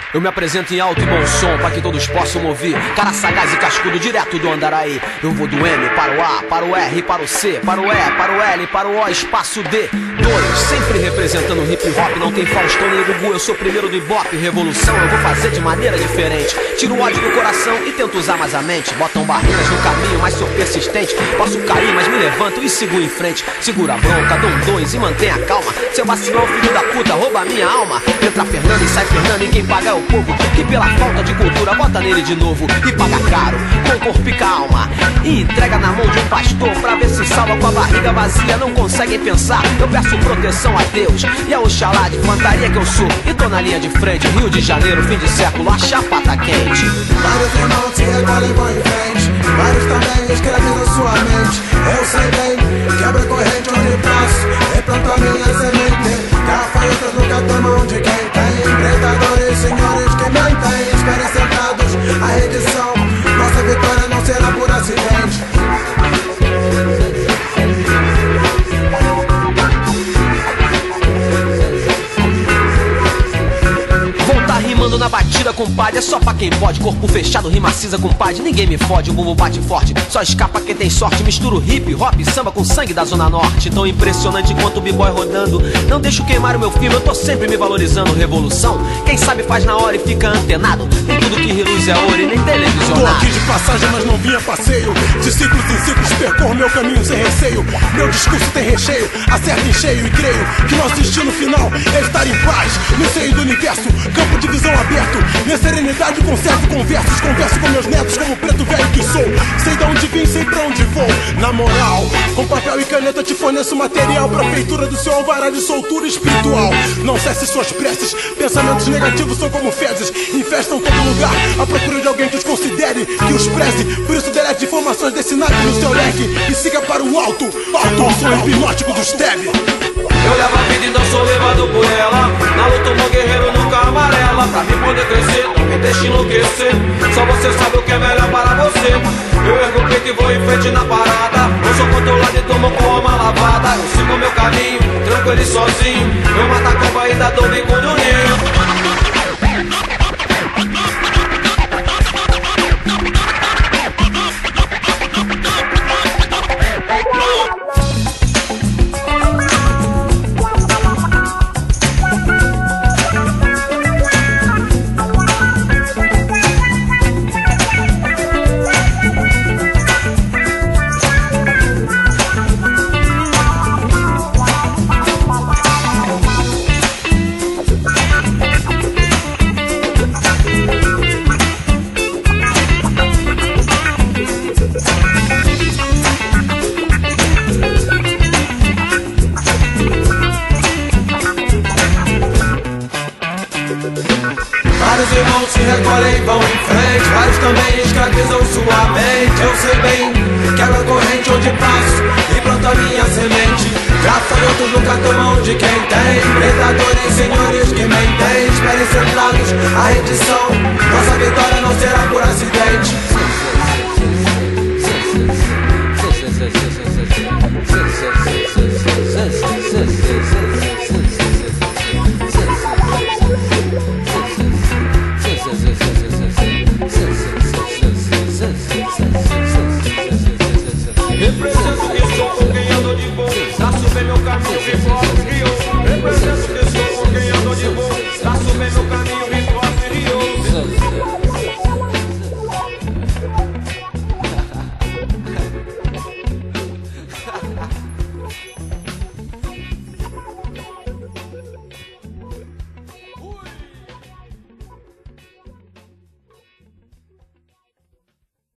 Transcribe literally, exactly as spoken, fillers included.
Eu me apresento em alto e bom som pra que todos possam ouvir. Cara sagaz e cascudo direto do Andaraí. Eu vou do M para o A, para o R, para o C, para o E, para o L, para o O, espaço D. Dois, sempre representando hip hop. Não tem Faustão nem Gugu, eu sou primeiro do Ibope. Revolução eu vou fazer de maneira diferente. Tiro o ódio do coração e tento usar mais a mente. Botam barreiras no caminho, mas sou persistente. Posso cair, mas me levanto e sigo em frente. Segura a bronca, dou um dois e mantenha a calma. Seu vacilão, filho da puta, rouba a minha alma. Entra Fernando e sai Fernando, e quem paga é o povo. Que pela falta de cultura bota nele de novo e paga caro, com corpo e com a alma. E entrega na mão de um pastor pra ver se salva. Com a barriga vazia, não conseguem pensar. Eu peço proteção a Deus e a Oxalá de fantaria que eu sou. E tô na linha de frente, Rio de Janeiro, fim de século, a chapa tá quente. Vários irmãos se recolhem, vão em frente. Vários também escrevem na sua mente. Eu sei bem, quebra corrente onde passo. Replanta minha semente. Gafanhotos nunca tomam de quem tem. Predadores, senhores que mentem. Esperem sentados a redição. Nossa vitória não será por acidente. Rimando na batida, compadre, é só pra quem pode. Corpo fechado, rima cisa, compadre, ninguém me fode. O bumbum bate forte, só escapa quem tem sorte. Misturo hip, hop, samba com sangue da zona norte. Tão impressionante quanto o b-boy rodando. Não deixo queimar o meu filme, eu tô sempre me valorizando. Revolução, quem sabe faz na hora e fica antenado. Nem tudo que reluz é ouro e nem televisionado. Tô aqui de passagem, mas não vim a passeio. De ciclos em ciclos percorro meu caminho sem receio. Meu discurso tem recheio, acerto em cheio. E creio que nosso destino final é estar em paz no seio do universo, campo de visão aberto. Minha serenidade conservo conversos. Converso com meus netos como preto velho que sou. Sei de onde vim, sei pra onde vou. Na moral, com papel e caneta te forneço material pra feitura do seu alvará de soltura espiritual. Não cesse suas preces, pensamentos negativos são como fezes. Infestam todo lugar, à procura de alguém que os considere, que os preze. Por isso delete informações desse naipe no seu leque e siga para o alto, alto ao som hipnótico do Steb. Eu levo a vida e não sou levado por ela. Na luta um guerreiro nunca amarela. Pra mim poder crescer, não me deixe enlouquecer. Só você sabe o que é melhor para você. Eu ergo o peito e vou em frente na parada. Não sou controlado e tomo com alma lavada. Eu sigo meu caminho, tranquilo e sozinho. Eu mato a cova e ainda dou bico do ninho. Vários irmãos se recolhem, vão em frente. Vários também escravizam sua mente. Eu sei bem, quebra corrente onde passo e planta minha semente. Gafanhotos nunca tomam de quem tem. Predadores, senhores que mentem. Esperem sentados a redição. Nossa vitória não será por acidente.